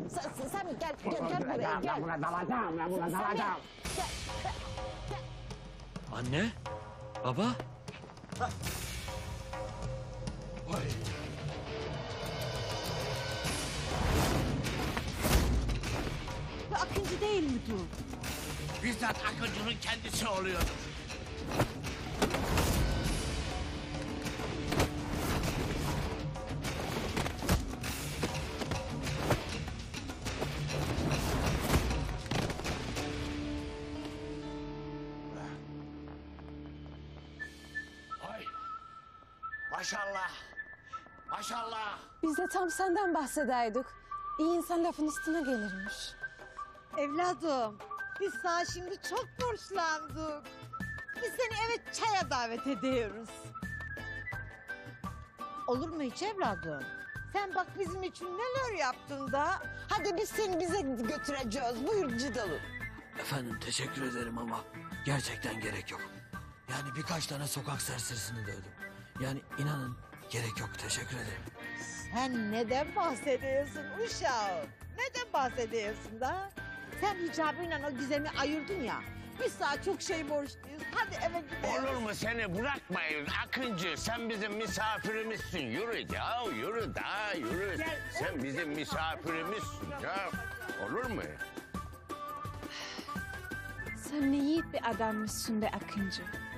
Sami gel buraya gel. Ben buna dalacağım. Anne? Baba? Vay. Bu Akıncı değil mi bu? Bizzat Akıncı'nın kendisi oluyordu. Vay. Maşallah. Maşallah. Biz de tam senden bahsedeydik. İyi insan lafın üstüne gelirmiş. Evladım, biz sana şimdi çok borçlandık. Biz seni eve çaya davet ediyoruz. Olur mu hiç evladım? Sen bak bizim için neler yaptın da. Hadi biz seni bize götüreceğiz. Buyur Cidalı. Efendim teşekkür ederim ama gerçekten gerek yok. Yani birkaç tane sokak serserisini dövdüm. Yani inanın gerek yok, teşekkür ederim. Sen neden bahsediyorsun uşağım? Neden bahsediyorsun da? Sen hicabıyla o Gizem'i ayırdın ya. Biz sana çok şey borçluyuz. Hadi eve gidelim. Olur mu seni bırakmayın Akıncı? Sen bizim misafirimizsin. Yürü ya, yürü da yürü. Sen bizim misafirimizsin ya. Olur mu? Sen ne yiğit bir adammışsın be Akıncı.